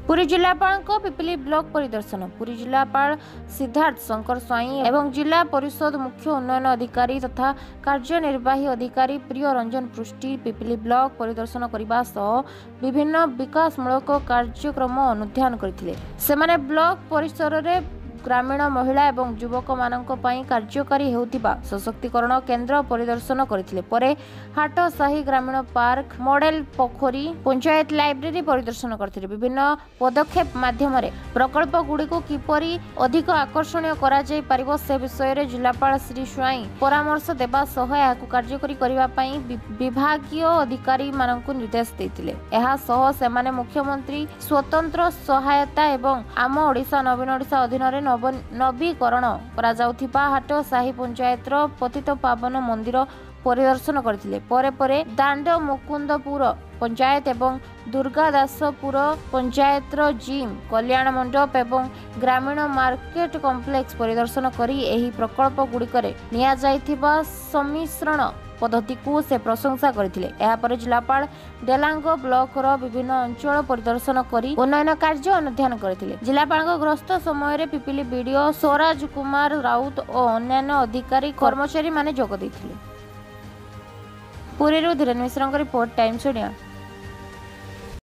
पुरी जिलापाल पिपिली ब्लॉक परिदर्शन। पुरी जिलापाल सिद्धार्थ शंकर स्वाई एवं जिला परिषद मुख्य उन्नयन अधिकारी तथा कार्यनिर्वाही अधिकारी प्रिय रंजन पृष्टि पिपिली ब्लॉक परिदर्शन करने सह विभिन्न विकासमूलक कार्यक्रम अनुध्यान करथिले। सेमाने ब्लॉक परिसर में ग्रामीण महिला एवं युवक मानक पई कार्यकारी हेउतिबा सशक्तिकरण केन्द्र परिदर्शन करथिले। परे हाटसाही ग्रामीण पार्क, मॉडल पोखरी, पंचायत लाइब्रेरी परिदर्शन करथिले। विभिन्न पदक्षेप माध्यम प्रकल्प गुड़ी को किपरि अधिक आकर्षणीय करा जाय परिबो से विषय रे जिलापाल श्री स्वाई परामर्श देबा सह याकु कार्यकारी करिबा पई विभागीय अधिकारी मानक निर्देश देथिले। एहा सह सेमाने मुख्यमंत्री स्वतंत्र सहायता एवं आम ओडिशा नवीन ओडिशा अधीन रे नवीकरण करा जाउथिबा हाटसाही पंचायत पतित पावन मंदिर परिदर्शन करथिले। परे परे दांड मुकुंदपुर पंचायत एवं दुर्गादासपुर पंचायत जिम, कल्याण मंडप एवं ग्रामीण मार्केट कॉम्प्लेक्स परिदर्शन करी एही प्रकल्प गुड़िकरे निया जाइथिबा सम्मिश्रण पद्धति को से प्रशंसा करथिले। एहा पर जिलापाल डेलांग ब्लॉक रो विभिन्न अंचल परिदर्शन करी उन्नयन कार्य अनुध्यान करथिले। जिलापाल गस्त समय रे पिपिली बीडीओ स्वराज कुमार राउत और अन्य अधिकारी कर्मचारी माने जोग दैथिले। Puri Dhirendra Mishra report, Times India.